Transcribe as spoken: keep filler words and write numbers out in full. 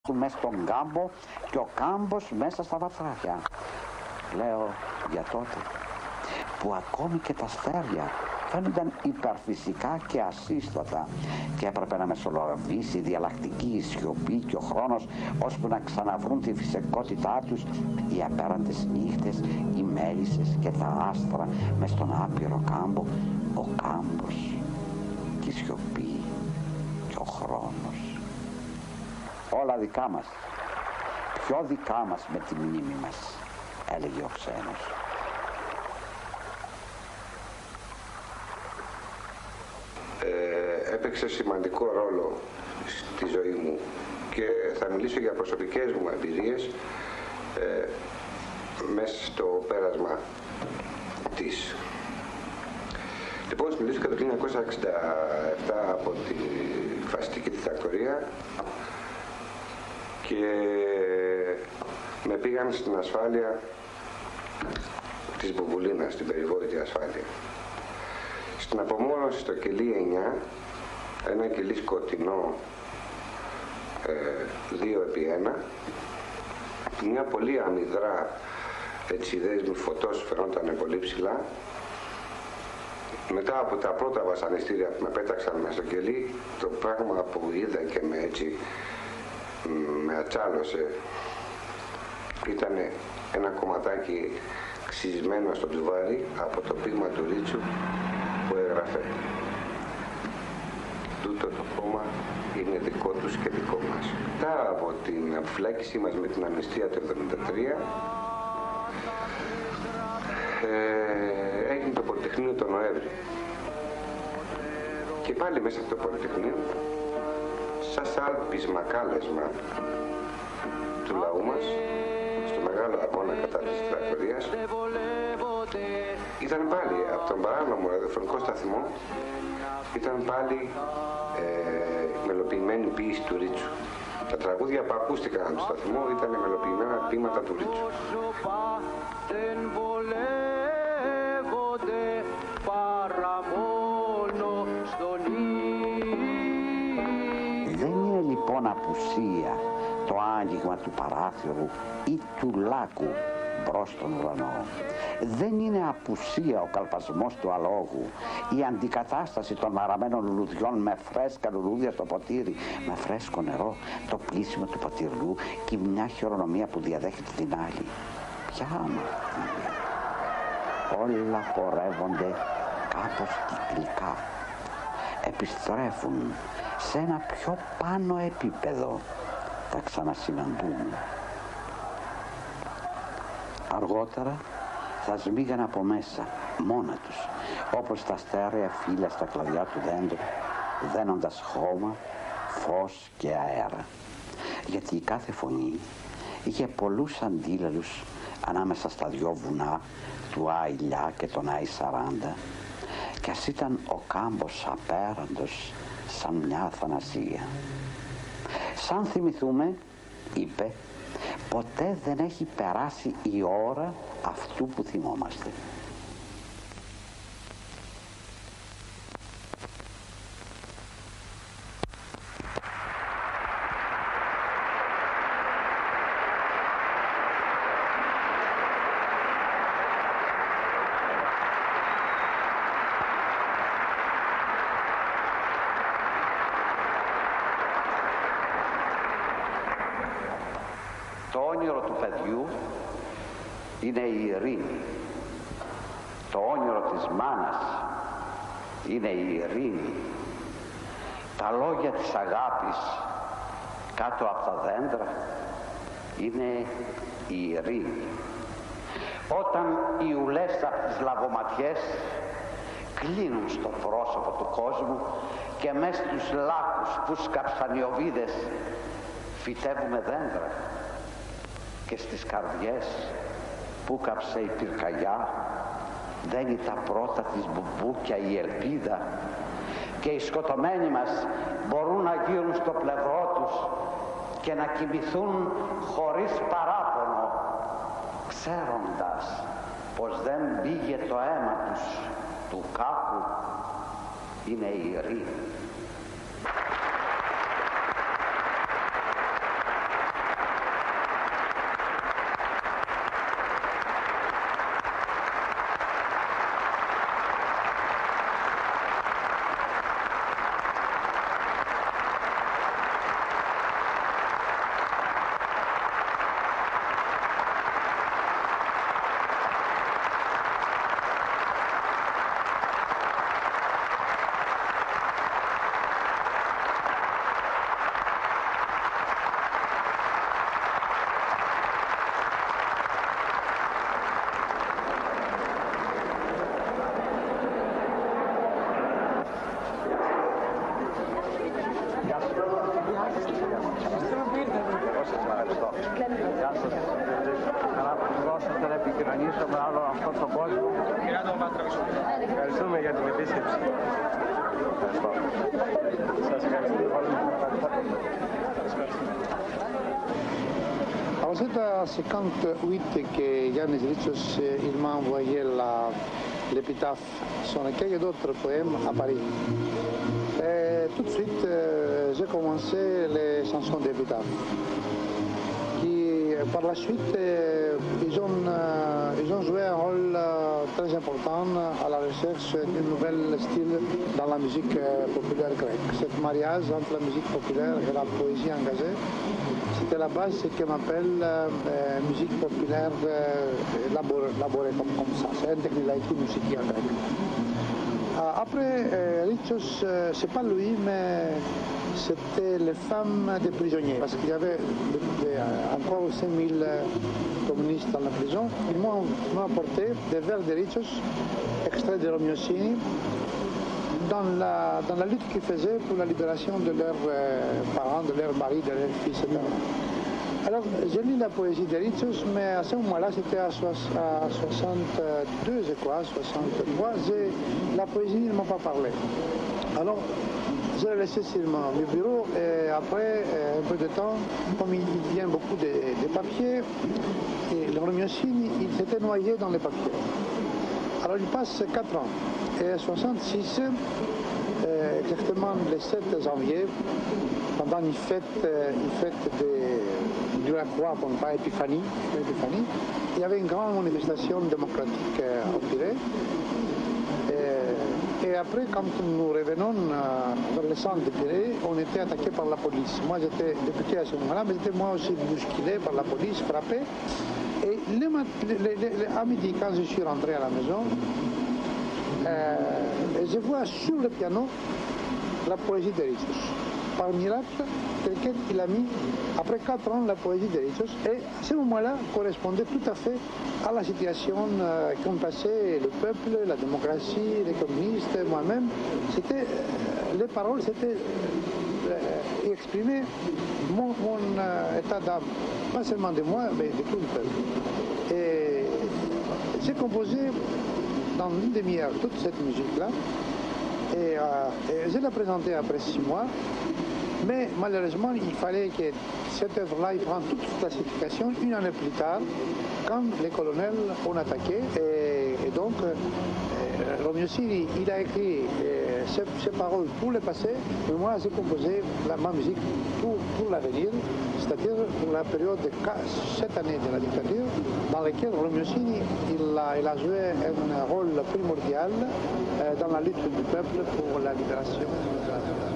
μέσα στον κάμπο και ο κάμπος μέσα στα βαρθράκια. Λέω για τότε που ακόμη και τα αστέρια φαίνονταν υπερφυσικά και ασύστατα και έπρεπε να μεσολαβήσει η διαλλακτική σιωπή και ο χρόνος ώσπου να ξαναβρούν τη φυσικότητά τους οι απέραντες νύχτες, οι μέλισσες και τα άστρα μες στον άπειρο κάμπο, ο κάμπος και η σιωπή και ο χρόνος. Όλα δικά μας, πιο δικά μας με τη μνήμη μας, έλεγε ο ξένος. Ε, έπαιξε σημαντικό ρόλο στη ζωή μου και θα μιλήσω για προσωπικές μου εμπειρίες ε, μέσα στο πέρασμα της. Λοιπόν, στην Λύση το χίλια εννιακόσια εξήντα επτά από τη φασιστική δικτατορία και με πήγαν στην ασφάλεια της Μπουμπουλίνας, στην περιβόητη ασφάλεια. Στην απομόνωση στο κελί εννιά, ένα κελί σκοτεινό ε, δύο επί ένα, μια πολύ αμυδρά έτσι δέσμη φωτός φαινόταν πολύ ψηλά. Μετά από τα πρώτα βασανιστήρια που με πέταξαν μέσα στο κελί, το πράγμα που είδα και με έτσι με ατσάλωσε ήταν ένα κομματάκι ξυσμένο στο τζουβάρι από το ποίημα του Ρίτσου που έγραφε «Τούτο το κόμμα είναι δικό τους και δικό μας». Μετά από την αποφυλάκησή μας με την αμνηστία του εβδομήντα τρία ε, έγινε το Πολυτεχνείο το Νοέμβρη και πάλι μέσα από το Πολυτεχνείο σαν σάλπισμα κάλεσμα του λαού μας στο μεγάλο αγώνα κατά της δικτατορίας ήταν πάλι από τον παράνομο ραδιοφωνικό σταθμό, ήταν πάλι ε, μελοποιημένη ποίηση του Ρίτσου. Τα τραγούδια που ακούστηκαν από το σταθμό ήταν μελοποιημένα ποίηματα του Ρίτσου. Δεν είναι λοιπόν απουσία το άνοιγμα του παράθυρου ή του λάκκου μπρος στον ουρανό. Δεν είναι απουσία ο καλπασμός του αλόγου, η αντικατάσταση των μαραμένων λουλουδιών με φρέσκα λουλούδια στο ποτήρι, με φρέσκο νερό, το πλήσιμο του ποτηριού και μια χειρονομία που διαδέχεται την άλλη. Ποια αμαρτία. Όλα πορεύονται κάπως κυκλικά. Επιστρέφουν σε ένα πιο πάνω επίπεδο. Θα ξανασυναντούν. Αργότερα θα σμίγαν από μέσα, μόνα τους, όπως τα στέρεα φύλλα στα κλαδιά του δέντρου, δένοντας χώμα, φως και αέρα. Γιατί η κάθε φωνή είχε πολλούς αντίλαλους ανάμεσα στα δυο βουνά, του Άιλιά και τον Άι σαράντα, κι ας ήταν ο κάμπος απέραντος σαν μια αθανασία. Σαν θυμηθούμε, είπε, ποτέ δεν έχει περάσει η ώρα αυτού που θυμόμαστε. Το όνειρο του παιδιού είναι η ειρήνη. Το όνειρο της μάνας είναι η ειρήνη. Τα λόγια της αγάπης κάτω από τα δέντρα είναι η ειρήνη. Όταν οι ουλές από τις λαβοματιές κλείνουν στο πρόσωπο του κόσμου και μες στους λάκους που σκάψαν οι οβίδες φυτεύουμε δέντρα. Και στις καρδιές που κάψε η πυρκαγιά δένει τα πρώτα της μπουμπούκια η ελπίδα και οι σκοτωμένοι μας μπορούν να γύρουν στο πλευρό τους και να κοιμηθούν χωρίς παράπονο, ξέροντας πως δεν πήγε το αίμα τους του κάκου, είναι η ειρήνη. μπορέσω να επικοινωνήσω με άλλο αυτόν τον κόσμο. Ευχαριστούμε για την επίσκεψη. Σας ευχαριστώ. Alors c'est à cinquante-huit que Yannis Ritsos il m'a envoyé l'épitaphe sur lequel il y a d'autres poèmes à Paris. Et tout de suite euh, j'ai commencé les chansons d'épitaphe. Qui par la suite euh, ils, ont, euh, ils ont joué un rôle euh, très important à la recherche d'un nouvel style dans la musique euh, populaire grecque. Cet mariage entre la musique populaire et la poésie engagée, c'était la base ce qu'on appelle euh, euh, musique populaire euh, élaborée, élaborée comme, comme ça. C'est un technique musique en grec. Euh, après, euh, Ritsos, euh, c'est pas lui, mais c'était les femmes des prisonniers, parce qu'il y avait de, de, euh, encore cinq mille euh, communistes dans la prison. Ils m'ont apporté des vers de Ritsos, extraits de Romiosini, dans la, dans la lutte qu'ils faisaient pour la libération de leurs euh, parents, de leurs maris, de leurs fils, et cetera. Alors, j'ai lu la poésie de Ritsos, mais à ce moment-là, c'était à, à soixante-deux, je crois, soixante-trois, la poésie ne m'a pas parlé. Alors, je l'ai laissé sur mon bureau et après un peu de temps, comme il vient beaucoup de, de papiers, et le Romiosini, il s'était noyé dans les papiers. Alors il passe quatre ans. Et en soixante-six, euh, exactement le sept janvier, pendant une fête, une fête de, de la croix, qu'on parle Épiphanie, Épiphanie, il y avait une grande manifestation démocratique euh, au Pirée. Et, et après, quand nous revenons euh, vers le centre de Pirée, on était attaqué par la police. Moi, j'étais député à ce moment-là, mais j'étais moi aussi bousculé par la police, frappé. Et le, le, le, à midi, quand je suis rentré à la maison, euh, je vois sur le piano la poésie de Ritsos. Par miracle, quelqu'un qui l'a mis, après quatre ans, la poésie de Ritsos. Et à ce moment-là, correspondait tout à fait à la situation euh, qu'ont passé le peuple, la démocratie, les communistes, moi-même. C'était, euh, les paroles, c'était euh, exprimer mon, mon euh, état d'âme, pas seulement de moi, mais de tout le peuple. Et j'ai composé dans une demi-heure toute cette musique-là, et, euh, et je l'ai présentée après six mois, mais malheureusement, il fallait que cette œuvre-là prenne toute la signification une année plus tard, quand les colonels ont attaqué, et, et donc euh, Romiosini, il a écrit euh, ses, ses paroles pour le passé, mais moi j'ai composé la, ma musique pour, pour l'avenir, c'est-à-dire pour la période de sept années de la dictature, dans laquelle Romiosini il a, il a joué un rôle primordial euh, dans la lutte du peuple pour la libération de la